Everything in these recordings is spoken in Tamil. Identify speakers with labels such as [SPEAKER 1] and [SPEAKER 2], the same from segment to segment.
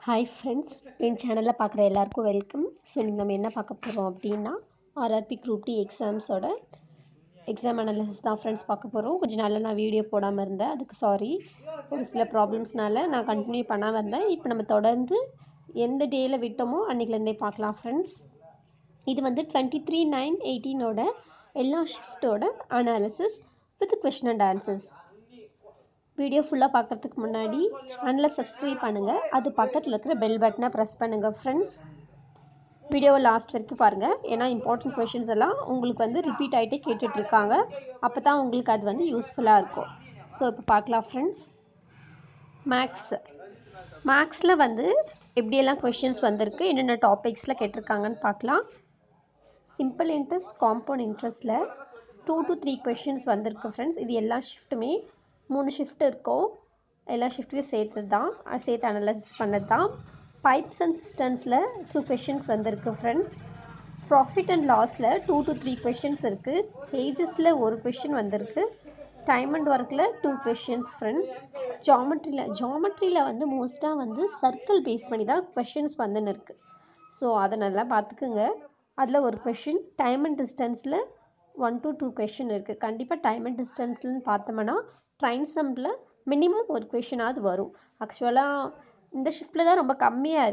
[SPEAKER 1] ஹாய் ஃப்ரெண்ட்ஸ், என் சேனலில் பார்க்குற எல்லாருக்கும் வெல்கம். ஸோ நீங்கள் நம்ம என்ன பார்க்க போகிறோம் அப்படின்னா ஆர்ஆர்பி குரூப் டி எக்ஸாம்ஸோட எக்ஸாம் அனாலிசிஸ் தான் ஃப்ரெண்ட்ஸ் பார்க்க போகிறோம். கொஞ்சம் நாளில் நான் வீடியோ போடாமல் இருந்தேன், அதுக்கு சாரி. ஒரு சில ப்ராப்ளம்ஸ்னால நான் கண்டினியூ பண்ணாமல் இருந்தேன். இப்போ நம்ம தொடர்ந்து எந்த டேயில் விட்டோமோ அன்றைக்கிலேருந்தே பார்க்கலாம் ஃப்ரெண்ட்ஸ். இது வந்து 23/9/18 எல்லா ஷிஃப்ட்டோட analysis with question and answers. Video ஃபுல்லாக பார்க்குறதுக்கு முன்னாடி சேனலை சப்ஸ்கிரைப் பண்ணுங்கள், அது பக்கத்தில் இருக்கிற பெல் பட்டனை ப்ரெஸ் பண்ணுங்கள் ஃப்ரெண்ட்ஸ். வீடியோவை லாஸ்ட் வரைக்கும் பாருங்கள், ஏன்னா இம்பார்ட்டன்ட் கொஷின்ஸ் எல்லாம் உங்களுக்கு வந்து ரிப்பீட் ஆகிட்டே கேட்டுட்ருக்காங்க. அப்போ தான் உங்களுக்கு அது வந்து யூஸ்ஃபுல்லாக இருக்கும். ஸோ இப்போ பார்க்கலாம் ஃப்ரெண்ட்ஸ். மேக்ஸில் வந்து எப்படியெல்லாம் கொஷின்ஸ் வந்திருக்கு, என்னென்ன டாபிக்ஸில் கேட்டிருக்காங்கன்னு பார்க்கலாம். சிம்பிள் இன்ட்ரெஸ்ட், காம்பவுண்ட் இன்ட்ரெஸ்ட்டில் 2 to 3 கொஷின்ஸ் வந்திருக்கு ஃப்ரெண்ட்ஸ். இது எல்லா ஷிஃப்ட்டுமே 3 ஷிஃப்ட் இருக்கும், எல்லா ஷிஃப்ட்டையும் சேர்த்து அனலைசிஸ் பண்ணது தான். பைப்ஸ் அண்ட் சிஸ்டம்ஸில் 2 கொஷின்ஸ் வந்திருக்கு ஃப்ரெண்ட்ஸ். ப்ராஃபிட் அண்ட் லாஸில் 2 to 3 கொஷின்ஸ் இருக்குது. ஏஜஸில் 1 கொஷின் வந்திருக்கு. டைம் அண்ட் ஒர்க்கில் 2 கொஷின்ஸ் ஃப்ரெண்ட்ஸ். ஜாமெட்ரியில் வந்து மோஸ்ட்டாக வந்து சர்க்கிள் பேஸ் பண்ணி தான் கொஷின்ஸ் வந்துன்னு இருக்குது. ஸோ அதை நல்லா பார்த்துக்குங்க. அதில் 1 கொஷின். டைம் அண்ட் டிஸ்டன்ஸில் 1 to 2 கொஷின் இருக்குது. கண்டிப்பாக டைம் அண்ட் டிஸ்டன்ஸ்லன்னு பார்த்தோம்னா ட்ரைன் சம்மில் மினிமம் 1 கொஷினாவது வரும். ஆக்சுவலாக இந்த ஷிஃப்ட்டில் தான் ரொம்ப கம்மியாக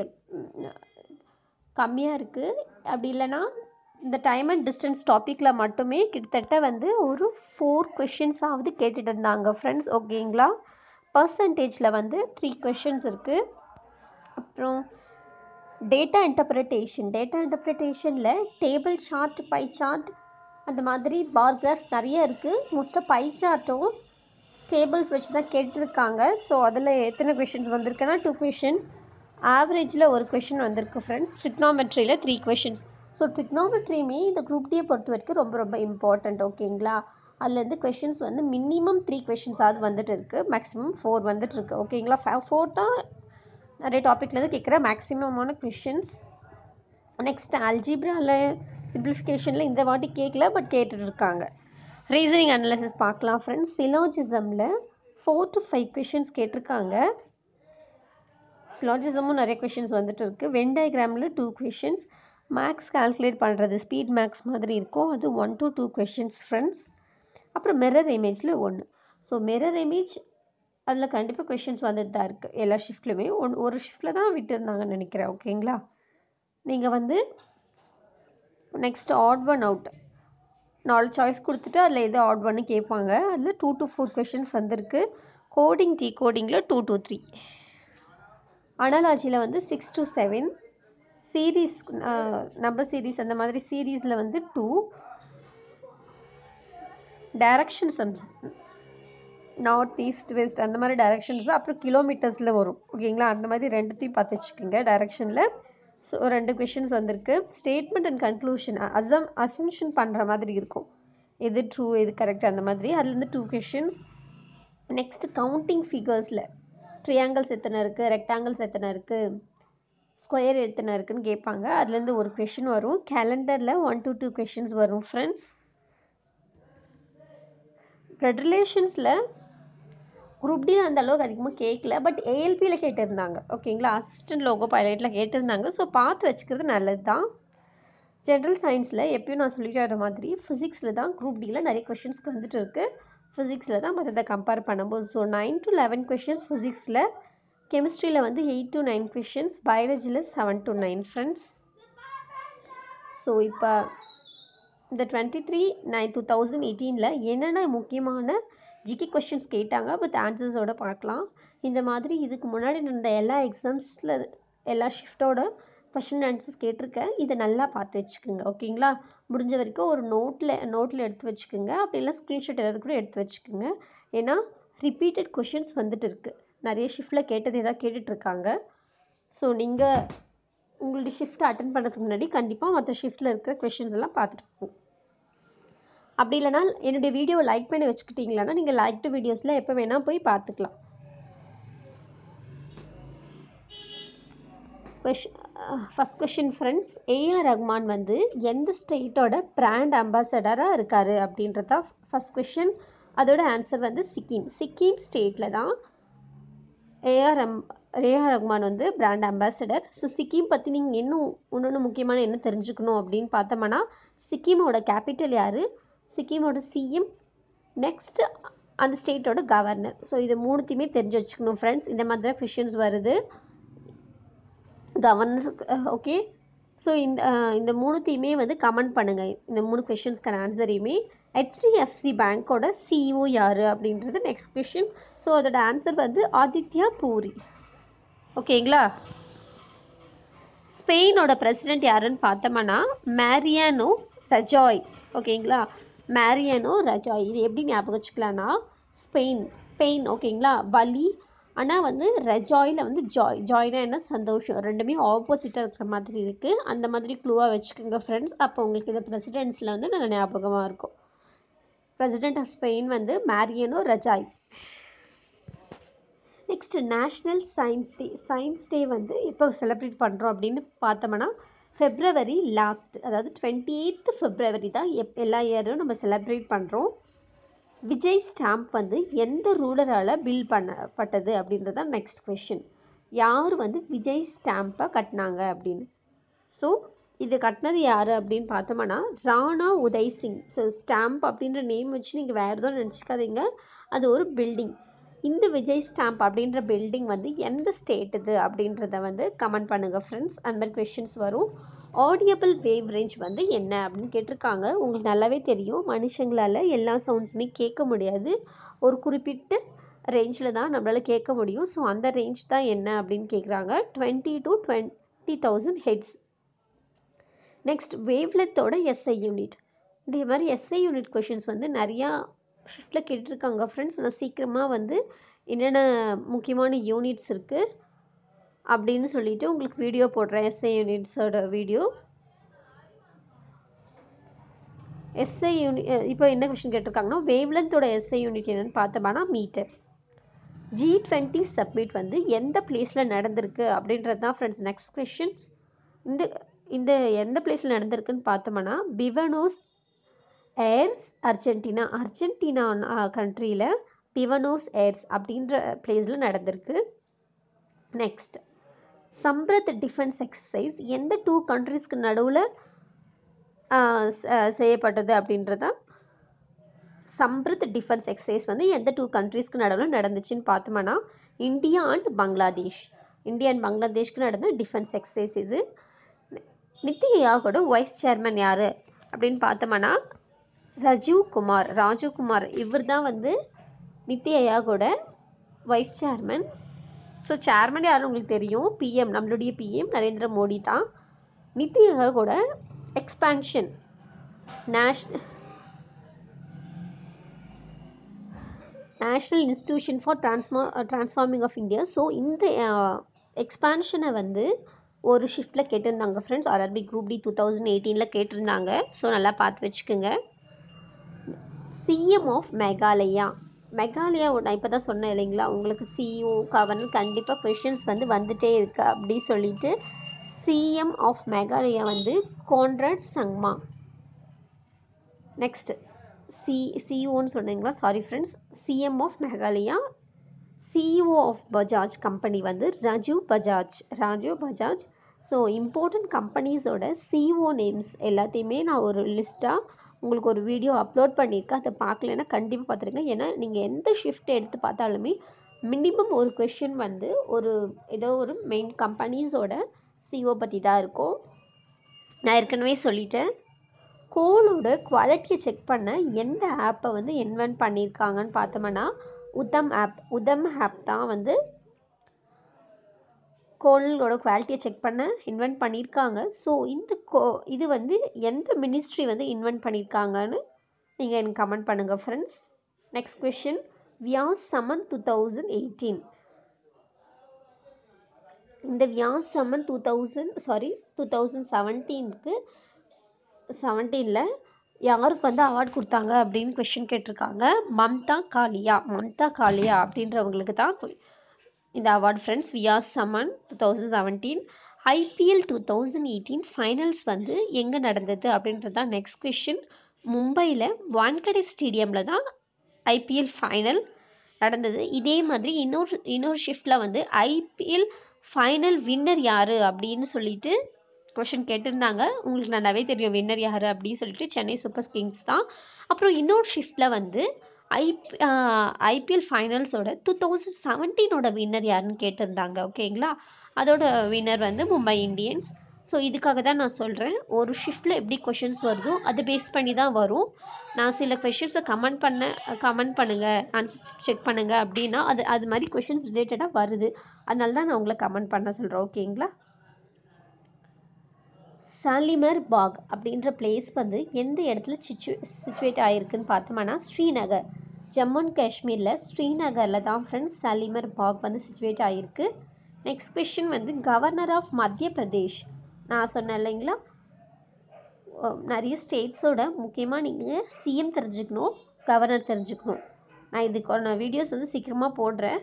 [SPEAKER 1] இருக்குது. அப்படி இல்லைனா இந்த டைம் அண்ட் டிஸ்டன்ஸ் டாப்பிக்கில் மட்டுமே கிட்டத்தட்ட வந்து ஒரு 4 கொஷின்ஸாவது கேட்டுட்டு இருந்தாங்க ஃப்ரெண்ட்ஸ். ஓகேங்களா? பர்சன்டேஜில் வந்து 3 கொஷின்ஸ் இருக்குது. அப்புறம் டேட்டா இன்டர்பிரிட்டேஷனில் டேபிள் சார்ட், பை சார்ட், அந்த மாதிரி பார் கிராஃப்ஸ் நிறைய இருக்குது. மோஸ்ட்டாக பை சார்ட்டும் டேபிள்ஸ் வச்சு தான் கேட்டிருக்காங்க. ஸோ அதில் எத்தனை கொஷின்ஸ் வந்திருக்குன்னா 2 கொஷின்ஸ். ஆவரேஜில் 1 கொஷின் வந்திருக்கு ஃப்ரெண்ட்ஸ். ட்ரிக்னாமெட்ரியில் 3 கொஷின்ஸ். ஸோ ட்ரிக்னாமெட்ரியுமே இந்த குரூப் டியை பொறுத்த வரைக்கும் ரொம்ப ரொம்ப இம்பார்ட்டண்ட். ஓகேங்களா? அதுலேருந்து கொஷின்ஸ் வந்து மினிமம் 3 கொஷின்ஸாவது வந்துட்டு இருக்குது, மேக்ஸிமம் 4 வந்துட்டுருக்கு. ஓகேங்களா? 4 தான் நிறைய டாப்பிக்லேருந்து கேட்குற மேக்ஸிமமான கொஷின்ஸ். நெக்ஸ்ட் அல்ஜிப்ராவில் சிம்பிளிஃபிகேஷனில் இந்த வாட்டி கேட்கல, பட் கேட்டுட்டு இருக்காங்க. ரீசனிங் அனாலிசிஸ் பார்க்கலாம் ஃப்ரெண்ட்ஸ். சிலோஜிசமில் 4 to 5 கொஷின்ஸ் கேட்டிருக்காங்க. சிலோஜிசமும் நிறைய கொஷின்ஸ் வந்துட்டு இருக்குது. வென் டயக்ராமில் 2 கொஷின்ஸ். மேக்ஸ் கால்குலேட் பண்ணுறது ஸ்பீட் மேக்ஸ் மாதிரி இருக்கும், அது 1 to 2 கொஷின்ஸ் ஃப்ரெண்ட்ஸ். அப்புறம் மிரர் இமேஜில் 1. ஸோ மிரர் இமேஜ் அதில் கண்டிப்பாக கொஷின்ஸ் வந்துட்டு தான் இருக்குது எல்லா ஷிஃப்ட்லையுமே. ஒரு ஷிஃப்ட்டில் தான் விட்டுருந்தாங்கன்னு நினைக்கிறேன். ஓகேங்களா? நீங்கள் வந்து next odd one out 4 choice கொடுத்துட்டு அதில் எது ஆட் ஒன்னு கேட்பாங்க. அதில் 2 to 4 கொஷின்ஸ் வந்திருக்கு. கோடிங் டிகோடிங்கில் 2 to 3. அனாலஜியில் வந்து 6 to 7. சீரீஸ் நம்பர் சீரீஸ் அந்த மாதிரி சீரீஸில் வந்து 2. Direction sums north east west அந்த மாதிரி டைரக்ஷன்ஸ், அப்புறம் கிலோமீட்டர்ஸில் வரும். ஓகேங்களா? அந்த மாதிரி ரெண்டுத்தையும் பார்த்து வச்சுக்கோங்க டைரக்ஷனில். ஸோ 2 கொஷின்ஸ் வந்திருக்கு. ஸ்டேட்மெண்ட் அண்ட் கன்க்ளூஷன் அசம்ஷன் பண்ணுற மாதிரி இருக்கும், எது ட்ரூ எது கரெக்ட் அந்த மாதிரி. அதுலேருந்து 2 கொஷின்ஸ். நெக்ஸ்ட் கவுண்டிங் ஃபிகர்ஸில் ட்ரையாங்கிள்ஸ் எத்தனை இருக்குது, ரெக்டாங்கிள்ஸ் எத்தனை இருக்குது, ஸ்கொயர் எத்தனை இருக்குதுன்னு கேட்பாங்க. அதுலேருந்து 1 கொஷின் வரும். கேலண்டரில் 1 to 2 கொஷின்ஸ் வரும் ஃப்ரெண்ட்ஸ். பிளட் ரிலேஷன்ஸில் குரூப் டி அந்த அளவுக்கு அதிகமாக கேட்கல, பட் ஏஎல்பியில் கேட்டிருந்தாங்க. ஓகேங்களா? அசிஸ்டன்ட் லோகோ பைலட்டில் கேட்டிருந்தாங்க. ஸோ பார்த்து வச்சுக்கிறது நல்லது தான். ஜென்ரல் சயின்ஸில் எப்பயும் நான் சொல்லிட்டு வர மாதிரி ஃபிசிக்ஸில் தான் குரூப் டியில் நிறைய கொஷின்ஸ்க்கு வந்துட்டு இருக்குது. ஃபிசிக்ஸில் தான் மற்றதை கம்பேர் பண்ணும்போது. ஸோ 9 to 11 கொஷின்ஸ் ஃபிசிக்ஸில். கெமிஸ்ட்ரியில் வந்து 8 to 9 கொஷின்ஸ். பயாலஜியில் 7 to 9 ஃப்ரெண்ட்ஸ். ஸோ இப்போ இந்த 23/9/2018 என்னென்ன முக்கியமான ஜிகே கொஷின்ஸ் கேட்டாங்க வித் ஆன்சர்ஸோடு பார்க்கலாம். இந்த மாதிரி இதுக்கு முன்னாடி நடந்த எல்லா எக்ஸாம்ஸில் எல்லா ஷிஃப்ட்டோட கொஷின் ஆன்சர்ஸ் கேட்டிருக்கேன். இதை நல்லா பார்த்து வச்சுக்கோங்க. ஓகேங்களா? முடிஞ்ச வரைக்கும் ஒரு நோட்டில் எடுத்து வச்சுக்கோங்க. அப்படி இல்லை ஸ்க்ரீன்ஷாட் ஏதாவது கூட எடுத்து வச்சுக்கோங்க. ஏன்னா ரிப்பீட்டட் கொஷின்ஸ் வந்துட்டு இருக்குது. நிறைய ஷிஃப்ட்டில் கேட்டது எதாவது கேட்டுட்ருக்காங்க. ஸோ நீங்கள் உங்களுடைய ஷிஃப்ட் அட்டன் பண்ணுறதுக்கு முன்னாடி கண்டிப்பாக மற்ற ஷிஃப்ட்டில் இருக்கிற கொஷின்ஸ் எல்லாம் பார்த்துட்டு போகும். அப்படி இல்லைனா என்னுடைய வீடியோவை லைக் பண்ணி வச்சுக்கிட்டிங்களான்னா நீங்கள் லைக் டு வீடியோஸில் எப்போ வேணால் போய் பார்த்துக்கலாம். First question friends. AR Rahman வந்து எந்த ஸ்டேட்டோட பிராண்ட் அம்பாசடராக இருக்கார் அப்படின்றதா ஃபஸ்ட் கொஷின். அதோட ஆன்சர் வந்து சிக்கிம் ஸ்டேட்டில் தான் ஏஆர் ரேஹா ரஹ்மான் வந்து பிராண்ட் அம்பாசடர். ஸோ சிக்கிம் பற்றி நீங்கள் இன்னொன்று முக்கியமான என்ன தெரிஞ்சுக்கணும் அப்படின்னு பார்த்தோம்னா, சிக்கிமோட கேபிட்டல் யார், சிக்கிமோட சிஎம், நெக்ஸ்ட் அந்த ஸ்டேட்டோட கவர்னர். ஸோ இது மூணுத்தையுமே தெரிஞ்சு வச்சுக்கணும் ஃப்ரெண்ட்ஸ். இந்த மாதிரி தான் கொஷின்ஸ் வருது கவர்னர். ஓகே, ஸோ இந்த மூணுத்தையுமே வந்து கமெண்ட் பண்ணுங்கள், இந்த 3 கொஷின்ஸ்க்கான ஆன்சரையுமே. HDFC பேங்க்கோட CEO யார் அப்படின்றது நெக்ஸ்ட் கொஷின். ஸோ அதோட ஆன்சர் வந்து ஆதித்யா பூரி. ஓகேங்களா. ஸ்பெயினோட பிரசிடெண்ட் யாருன்னு பார்த்தோம்னா மேரியானோ ரஜாய். ஓகேங்களா, மேரியானோ ரஜாய். இது எப்படி ஞாபகம் வச்சுக்கலாம்னா ஸ்பெயின் ஓகேங்களா, வலி. ஆனால் வந்து ரஜாயில் வந்து ஜாய்னா என்ன, சந்தோஷம். ரெண்டுமே ஆப்போசிட்டாக இருக்கிற மாதிரி இருக்குது. அந்த மாதிரி க்ளூவாக வச்சுக்கோங்க ஃப்ரெண்ட்ஸ். அப்போ உங்களுக்கு இந்த பிரசிடென்ட்ஸில் வந்து நல்ல ஞாபகமாக இருக்கும். பிரசிடெண்ட் ஆஃப் ஸ்பெயின் வந்து Mariano Rajoy. Next national science day வந்து எப்போ செலிப்ரேட் பண்ணுறோம் அப்படின்னு பார்த்தோம்னா ஃபெப்ரவரி லாஸ்ட், அதாவது 28th February தான் எல்லா இயரும் நம்ம செலிப்ரேட் பண்ணுறோம். விஜய் ஸ்டாம்ப் வந்து எந்த ரூலரால் பில் பண்ணப்பட்டது அப்படின்றது தான் நெக்ஸ்ட் கொஷின். யார் வந்து விஜய் ஸ்டாம்பை கட்டினாங்க அப்படின்னு. ஸோ இது கட்டினது யார் அப்படின்னு பார்த்தோம்னா ராணா உதய் சிங். ஸோ ஸ்டாம்ப் அப்படின்ற நேம் வச்சு நீங்கள் வேறு எதுவும் நினச்சிக்காதீங்க, அது ஒரு பில்டிங். இந்த விஜய் ஸ்டாம்ப் அப்படின்ற பில்டிங் வந்து எந்த ஸ்டேட் இது அப்படின்றத வந்து கமெண்ட் பண்ணுங்கள் ஃப்ரெண்ட்ஸ். அந்த மாதிரி கொஷின்ஸ் வரும். ஆடியபிள் வேவ் ரேஞ்ச் வந்து என்ன அப்படின்னு கேட்டிருக்காங்க. உங்களுக்கு நல்லாவே தெரியும், மனுஷங்களால் எல்லா சவுண்ட்ஸுமே கேட்க முடியாது, ஒரு குறிப்பிட்ட ரேஞ்சில் தான் நம்மளால் கேட்க முடியும். ஸோ அந்த ரேஞ்ச் தான் என்ன அப்படின்னு கேட்குறாங்க. 20 to 20,000 ஹெட்ஸ். நெக்ஸ்ட் வேவ்லெத்தோட SI யூனிட். இதே மாதிரி SI யூனிட் கொஷின்ஸ் வந்து நிறையா ஷிஃப்ட்டில் கேட்டிருக்காங்க ஃப்ரெண்ட்ஸ். நான் சீக்கிரமாக வந்து என்னென்ன முக்கியமான யூனிட்ஸ் இருக்குது அப்படின்னு சொல்லிட்டு உங்களுக்கு வீடியோ போடுறேன். SI யூனிட்ஸோட வீடியோ. SI யூனிட் இப்போ என்ன கொஷின் கேட்டிருக்காங்கன்னா வேவ்லென்த்தோட SI யூனிட் என்னென்னு பார்த்தோம்னா மீட்டர். G20 சப்மிட் வந்து எந்த பிளேஸில் நடந்திருக்கு அப்படின்றது தான் ஃப்ரெண்ட்ஸ் நெக்ஸ்ட் கொஷின்ஸ். இந்த எந்த பிளேஸில் நடந்திருக்குன்னு பார்த்தோம்னா பிவனோஸ் ஏர்ஸ் அர்ஜென்டினா கண்ட்ரியில் பிவனோஸ் ஏர்ஸ் அப்படின்ற பிளேஸில் நடந்திருக்கு. நெக்ஸ்ட் சம்பிரத் டிஃபென்ஸ் எக்ஸசைஸ் எந்த 2 கண்ட்ரிஸ்க்கு நடுவில் செய்யப்பட்டது அப்படின்றத. சம்பிரத் டிஃபென்ஸ் எக்ஸசைஸ் வந்து எந்த 2 கண்ட்ரிஸ்க்கு நடுவில் நடந்துச்சுன்னு பார்த்தோம்னா இந்தியா அண்ட் பங்களாதேஷ்க்கு நடந்த டிஃபென்ஸ் எக்ஸசைஸ் இது. நித்தி ஆயோகோட வைஸ் சேர்மன் யார் அப்படின்னு பார்த்தோம்னா ராஜீவ்குமார். இவர் தான் வந்து நித்தி ஆயோகோட வைஸ் சேர்மன். ஸோ சேர்மன் யாரும் உங்களுக்கு தெரியும், PM, நம்மளுடைய PM நரேந்திர மோடி தான். நித்தி ஆயோகோட expansion national institution for transforming of India. So இந்த எக்ஸ்பான்ஷனை வந்து ஒரு ஷிஃப்ட்டில் கேட்டிருந்தாங்க ஃப்ரெண்ட்ஸ். RRB Group D 2018 கேட்டிருந்தாங்க. ஸோ நல்லா பார்த்து வச்சுக்கோங்க. CM of Meghalaya. நான் இப்போ தான் சொன்னேன் இல்லைங்களா, உங்களுக்கு CEO கவர்னர் கண்டிப்பாக கொஷின்ஸ் வந்து வந்துகிட்டே இருக்கு அப்படி சொல்லிட்டு. CM ஆஃப் மேகாலயா வந்து கான்ராட் சங்மா. நெக்ஸ்ட் CEOன்னு சொன்னீங்களா, sorry friends. CM of Meghalaya. CEO of Bajaj company வந்து ராஜீவ் பஜாஜ். ஸோ இம்பார்ட்டண்ட் கம்பெனிஸோட CEO நேம்ஸ் எல்லாத்தையுமே நான் ஒரு லிஸ்ட்டாக உங்களுக்கு ஒரு வீடியோ அப்லோட் பண்ணியிருக்கேன். அதை பார்க்கலன்னா கண்டிப்பாக பார்த்துருங்க. ஏன்னா நீங்கள் எந்த ஷிஃப்ட் எடுத்து பார்த்தாலுமே மினிமம் ஒரு கொஷின் வந்து ஏதோ ஒரு மெயின் கம்பெனிஸோட CEO பற்றி தான் இருக்கும். நான் ஏற்கனவே சொல்லிட்டேன். கோலோட குவாலிட்டியை செக் பண்ண எந்த ஆப்பை வந்து இன்வென்ட் பண்ணியிருக்காங்கன்னு பார்த்தோம்னா உதம் ஆப் தான் வந்து கோலோட குவாலிட்டியை செக் பண்ண இன்வென்ட் பண்ணியிருக்காங்க. ஸோ இது வந்து எந்த மினிஸ்ட்ரி வந்து இன்வென்ட் பண்ணியிருக்காங்கன்னு நீங்கள் எனக்கு கமெண்ட் பண்ணுங்கள் friends. Next question Vyas Samman 2018. இந்த வியாஸ் சமன் 2017ல் யாருக்கு வந்து அவார்ட் கொடுத்தாங்க அப்படின்னு கொஷின் கேட்டிருக்காங்க. மம்தா காலியா அப்படின்றவங்களுக்கு தான் இந்த award friends. Vyas Samman 2017. IPL 2018 finals வந்து எங்கே நடந்தது அப்படின்றது தான் நெக்ஸ்ட் கொஷின். மும்பையில் வான்கடே ஸ்டேடியமில் தான் IPL ஃபைனல் நடந்தது. இதே மாதிரி இன்னொரு ஷிஃப்ட்டில் வந்து ஐபிஎல் ஃபைனல் வின்னர் யார் அப்படின்னு சொல்லிட்டு கொஷின் கேட்டிருந்தாங்க. உங்களுக்கு நல்லாவே தெரியும் வின்னர் யார் அப்படின்னு சொல்லிட்டு சென்னை சூப்பர் கிங்ஸ் தான். அப்புறம் இன்னொரு ஷிஃப்ட்டில் வந்து ஐபிஎல் ஃபைனல்ஸோட 2017 வின்னர் யாருன்னு கேட்டிருந்தாங்க. ஓகேங்களா, அதோட வின்னர் வந்து மும்பை இந்தியன்ஸ். ஸோ இதுக்காக தான் நான் சொல்கிறேன், ஒரு ஷிஃப்ட்டில் எப்படி கொஷின்ஸ் வருதோ அதை பேஸ் பண்ணி தான் வரும். நான் சில கொஷின்ஸை கமெண்ட் பண்ணுங்கள், ஆன்சர் செக் பண்ணுங்கள் அப்படின்னா அது மாதிரி கொஷின்ஸ் ரிலேட்டடாக வருது. அதனால தான் நான் உங்களை கமெண்ட் பண்ண சொல்கிறேன். ஓகேங்களா. சாலிமர் பாக் அப்படின்ற பிளேஸ் வந்து எந்த இடத்துல சிச்சுவேட் ஆகிருக்குன்னு பார்த்தோம்னா ஸ்ரீநகர், ஜம்மு அண்ட் காஷ்மீரில் ஸ்ரீநகரில் தான் ஃப்ரெண்ட்ஸ் சாலிமர் பாக் வந்து சிச்சுவேட் ஆகிருக்கு. நெக்ஸ்ட் கொஷின் வந்து கவர்னர் ஆஃப் மத்திய பிரதேஷ். நான் சொன்னேன் இல்லைங்களா, நிறைய ஸ்டேட்ஸோட முக்கியமாக நீங்கள் சிஎம் தெரிஞ்சுக்கணும், கவர்னர் தெரிஞ்சுக்கணும். நான் இதுக்கான வீடியோஸ் வந்து சீக்கிரமாக போடுறேன்.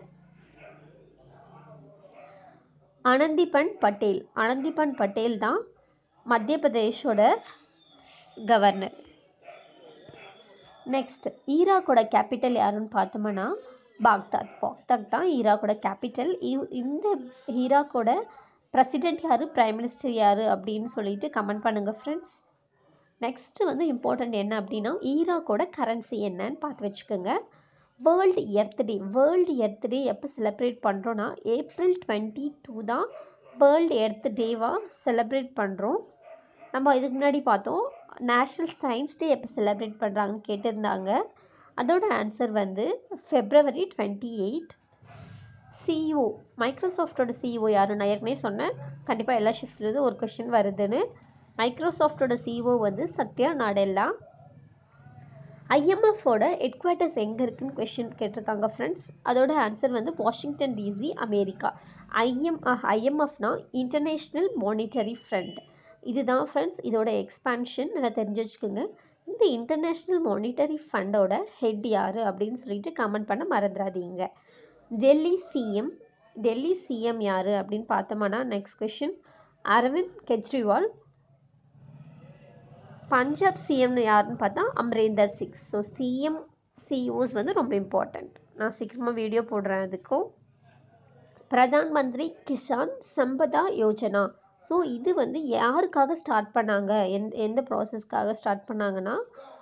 [SPEAKER 1] ஆனந்திபன் பட்டேல் தான் மத்திய பிரதேஷோட கவர்னர். நெக்ஸ்ட் ஈராக்கோட கேபிட்டல் யாருன்னு பார்த்தோம்னா பாக்தாத் தான் ஈராக்கோட கேபிட்டல். இந்த ஈராக்கோட பிரசிடென்ட் யார், பிரைம் மினிஸ்டர் யார் அப்படின்னு சொல்லிட்டு கமெண்ட் பண்ணுங்கள் ஃப்ரெண்ட்ஸ். நெக்ஸ்ட் வந்து இம்பார்ட்டண்ட் என்ன அப்படின்னா ஈராக்கோட கரன்சி என்னன்னு பார்த்து வச்சுக்கோங்க. வேர்ல்டு எர்த் டே எப்போ செலிப்ரேட் பண்ணுறோன்னா April 22 தான் வேர்ல்டு எர்த் டேவாக செலிப்ரேட் பண்ணுறோம். நம்ம இதுக்கு முன்னாடி பார்த்தோம் நேஷ்னல் சயின்ஸ் டே எப்போ செலிப்ரேட் பண்ணுறாங்கன்னு கேட்டிருந்தாங்க. அதோட ஆன்சர் வந்து February 28. சிஇஓ, மைக்ரோசாஃப்டோட சிஇஓ யார்? நான் ஏற்கனவே சொன்னேன், கண்டிப்பாக எல்லா ஷிஃப்ட்லேருந்து ஒரு கொஷின் வருதுன்னு. மைக்ரோசாஃப்டோட சிஇஓ வந்து சத்யா நாடெல்லா. ஐஎம்எஃபோட ஹெட் குவார்ட்டர்ஸ் எங்கே இருக்குன்னு கொஷின் கேட்டிருக்காங்க ஃப்ரெண்ட்ஸ். அதோட ஆன்சர் வந்து வாஷிங்டன் டிசி, அமெரிக்கா. ஐஎம்எஃப்னா இன்டர்நேஷ்னல் மானிட்டரி ஃபண்ட். இதுதான் ஃப்ரெண்ட்ஸ் இதோட எக்ஸ்பான்ஷன், நல்லா தெரிஞ்சு வச்சுக்கோங்க. இந்த இன்டர்நேஷ்னல் மானிட்டரி ஃபண்டோட ஹெட் யார் அப்படின்னு சொல்லிட்டு கமெண்ட் பண்ண மறந்துடாதீங்க. டெல்லி சிஎம் யார் அப்படின்னு பார்த்தோம்னா நெக்ஸ்ட் கொஷின் அரவிந்த் கெஜ்ரிவால். பஞ்சாப் சிஎம்னு யாருன்னு பார்த்தா அம்ரேந்தர் சிங். ஸோ சிஇஓஸ் வந்து ரொம்ப இம்பார்ட்டண்ட். நான் சீக்கிரமாக வீடியோ போடுறேன் அதுக்கும். பிரதான் மந்திரி கிசான் சம்பதா யோஜனா. ஸோ இது வந்து யாருக்காக ஸ்டார்ட் பண்ணாங்க, எந்த ப்ராசஸ்க்காக ஸ்டார்ட் பண்ணாங்கன்னா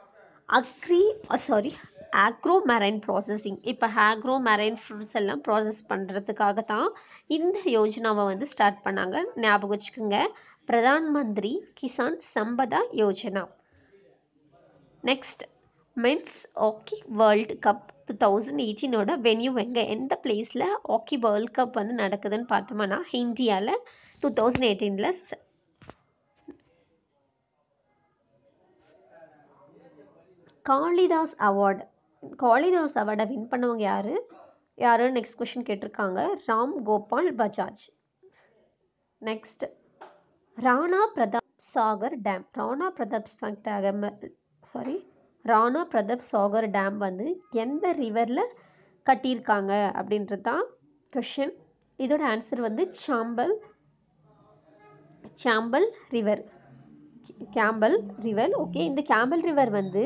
[SPEAKER 1] ஆக்ரோ மெரைன் ப்ராசஸிங். இப்போ ஆக்ரோ மெரைன் ஃப்ரூட்ஸ் எல்லாம் ப்ராசஸ் பண்ணுறதுக்காக தான் இந்த யோஜனாவை வந்து ஸ்டார்ட் பண்ணாங்க. ஞாபகம் வச்சுக்கோங்க, Pradhan Mantri Kisan Sampada Yojana. Next men's hockey world cup 2018 venue எந்த பிளேஸில் ஹாக்கி வேர்ல்டு கப் வந்து நடக்குதுன்னு பார்த்தோம்னா இந்தியாவில் 2018. காளிதாஸ் அவார்டை வின் பண்ணவங்க யாரு நெக்ஸ்ட் கொஷின் கேட்டிருக்காங்க. ராம் கோபால் பஜாஜ். நெக்ஸ்ட் ராணா பிரதாப் சாகர் டேம் வந்து எந்த ரிவரில் கட்டியிருக்காங்க அப்படின்றது தான் கொஷின். இதோட ஆன்சர் வந்து சாம்பல் ரிவர். ஓகே, இந்த கேம்பல் ரிவர் வந்து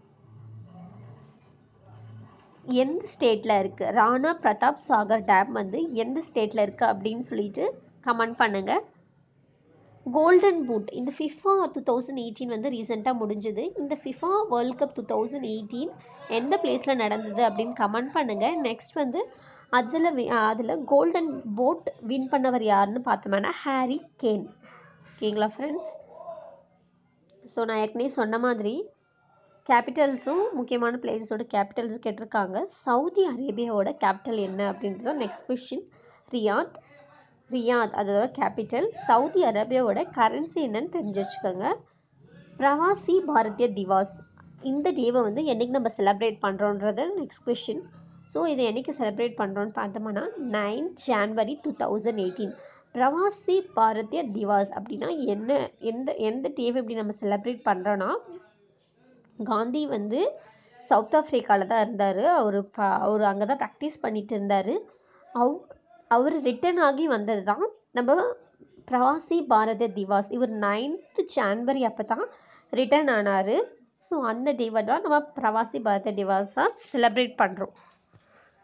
[SPEAKER 1] எந்த ஸ்டேட்டில் இருக்குது, ராணா பிரதாப் சாகர் டேம் வந்து எந்த ஸ்டேட்டில் இருக்குது அப்படின்னு சொல்லிட்டு கமெண்ட் பண்ணுங்கள். கோல்டன் பூட், இந்த ஃபிஃபா 2018 வந்து ரீசெண்டாக முடிஞ்சுது. இந்த ஃபிஃபா வேர்ல்ட் கப் 2018 எந்த பிளேஸில் நடந்தது அப்படின்னு கமெண்ட் பண்ணுங்கள். நெக்ஸ்ட் வந்து அதில் கோல்டன் போட் வின் பண்ணவர் யாருன்னு பார்த்தோம்னா ஹாரி கேன். ஓகேங்களா ஃப்ரெண்ட்ஸ். ஸோ நான் ஏற்கனவே சொன்ன மாதிரி கேபிட்டல்ஸும் முக்கியமான பிளேஸோட கேபிட்டல்ஸும் கேட்டிருக்காங்க. சவுதி அரேபியாவோட கேபிட்டல் என்ன அப்படின்றது நெக்ஸ்ட் கொஷின். ரியாத் அதோட கேபிட்டல். சவுதி அரேபியாவோட கரன்சி என்னன்னு தெரிஞ்சு வச்சுக்கோங்க. பிரவாசி பாரதிய திவாஸ், இந்த டேவை வந்து என்றைக்கு நம்ம செலிப்ரேட் பண்ணுறோன்றது நெக்ஸ்ட் கொஷின். ஸோ இதை என்றைக்கு செலிப்ரேட் பண்ணுறோன்னு பார்த்தோம்னா 9 January 2018. பிரவாசி பாரதிய திவாஸ் அப்படின்னா எந்த டேவை எப்படி நம்ம செலிப்ரேட் பண்ணுறோன்னா, காந்தி வந்து சவுத் ஆஃப்ரிக்காவில் தான் இருந்தார். அவர் அங்கே தான் ப்ராக்டிஸ் பண்ணிட்டு இருந்தார். அவர் ரிட்டர்ன் ஆகி வந்தது தான் நம்ம பிரவாசி பாரத திவாஸ். இவர் 9th January அப்போ தான் ரிட்டர்ன் ஆனார். ஸோ அந்த டேவை தான் நம்ம பிரவாசி பாரத திவாஸாக செலிப்ரேட் பண்ணுறோம்.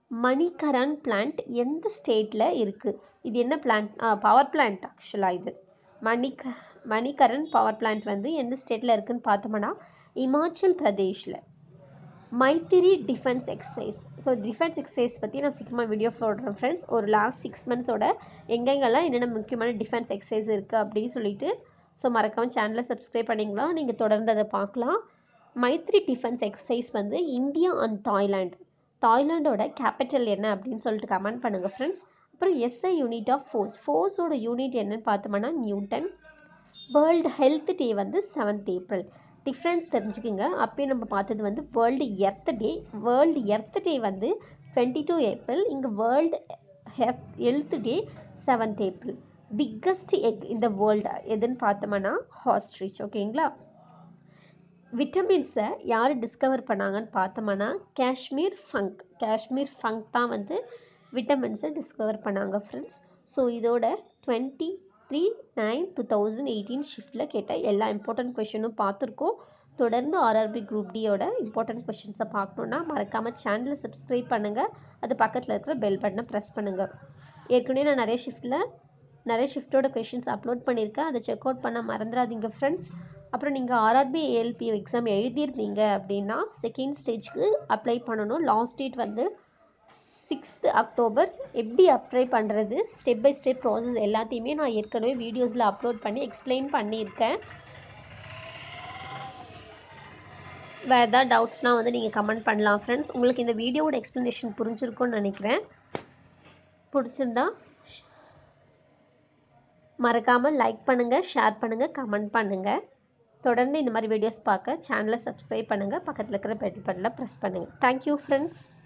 [SPEAKER 1] மணிகரன் பிளான்ட் எந்த ஸ்டேட்டில் இருக்குது? இது என்ன பிளான்ட்? பவர் பிளான்ட் ஆக்சுவலாக இது. மணிகரன் பவர் பிளான்ட் வந்து எந்த ஸ்டேட்டில் இருக்குதுன்னு பார்த்தோம்னா இமாச்சல் பிரதேஷில். Maitree defence exercise. So defence exercise பற்றி நான் சீக்கிரமாக வீடியோ போடுறேன் ஃப்ரெண்ட்ஸ். ஒரு லாஸ்ட் 6 மந்த்ஸோட எங்கெங்கெல்லாம் என்னென்ன முக்கியமான டிஃபென்ஸ் எக்ஸசைஸ் இருக்குது அப்படின்னு சொல்லிட்டு. ஸோ மறக்காமல் சேனலை சப்ஸ்கிரைப் பண்ணிங்களா, நீங்கள் தொடர்ந்து அதை பார்க்கலாம். மைத்திரி டிஃபென்ஸ் எக்ஸசைஸ் வந்து இந்தியா அண்ட் தாய்லாண்டோட கேபிட்டல் என்ன அப்படின்னு சொல்லிட்டு கமெண்ட் பண்ணுங்கள் ஃப்ரெண்ட்ஸ். அப்புறம் எஸ்ஐ யூனிட் ஆஃப் ஃபோர்ஸோட யூனிட் என்னன்னு பார்த்தோம்னா நியூட்டன். வேர்ல்டு ஹெல்த் டே வந்து 7th ஏப்ரல். டிஃப்ரென்ஸ் தெரிஞ்சுக்குங்க. அப்பயே நம்ம பார்த்தது வந்து வேர்ல்டு எர்த் டே வந்து 22 ஏப்ரல். இங்கே world health day 7th April. Biggest egg இந்த வேர்ல்டு எதுன்னு பார்த்தோம்னா ஆஸ்ட்ரிச். ஓகேங்களா. விட்டமின்ஸை யார் டிஸ்கவர் பண்ணாங்கன்னு பார்த்தோம்னா காஷ்மீர் ஃபங்க் தான் வந்து விட்டமின்ஸை டிஸ்கவர் பண்ணாங்க ஃப்ரெண்ட்ஸ். ஸோ இதோட 23/9/2018 ஷிஃப்ட்டில் கேட்ட எல்லா இம்பார்ட்டன்ட் கொஷினும் பார்த்துருக்கோம். தொடர்ந்து ஆர்ஆர்பி குரூப் டியோட இம்பார்ட்டன்ட் கொஷின்ஸை பார்க்கணுன்னா மறக்காமல் சேனலை சப்ஸ்கிரைப் பண்ணுங்கள். அது பக்கத்தில் இருக்கிற பெல் பட்டனை ப்ரெஸ் பண்ணுங்கள். ஏற்கனவே நான் நிறைய ஷிஃப்ட்டோட கொஷின்ஸ் அப்லோட் பண்ணியிருக்கேன். அதை செக் அவுட் பண்ண மறந்துடாதீங்க ஃப்ரெண்ட்ஸ். அப்புறம் நீங்கள் ஆர்ஆர்பி ஏஎல்பி எக்ஸாம் எழுதியிருந்தீங்க அப்படின்னா செகண்ட் ஸ்டேஜ்க்கு அப்ளை பண்ணணும். லாஸ்ட் டேட் வந்து 6th அக்டோபர். எப்படி அப்ளை பண்ணுறது, ஸ்டெப் பை ஸ்டெப் ப்ராசஸ் எல்லாத்தையுமே நான் ஏற்கனவே வீடியோஸில் அப்லோட் பண்ணி எக்ஸ்பிளைன் பண்ணியிருக்கேன். வேறு ஏதாவது டவுட்ஸ்னால் வந்து நீங்கள் கமெண்ட் பண்ணலாம் ஃப்ரெண்ட்ஸ். உங்களுக்கு இந்த வீடியோவோட எக்ஸ்ப்ளனேஷன் புரிஞ்சிருக்கும்னு நினைக்கிறேன். பிடிச்சிருந்தா மறக்காமல் லைக் பண்ணுங்கள், ஷேர் பண்ணுங்கள், கமெண்ட் பண்ணுங்கள். தொடர்ந்து இந்த மாதிரி வீடியோஸ் பார்க்க சேனலை சப்ஸ்கிரைப் பண்ணுங்கள். பக்கத்தில் இருக்கிற பெல் பட்டனை ப்ரெஸ் பண்ணுங்கள். Thank you friends.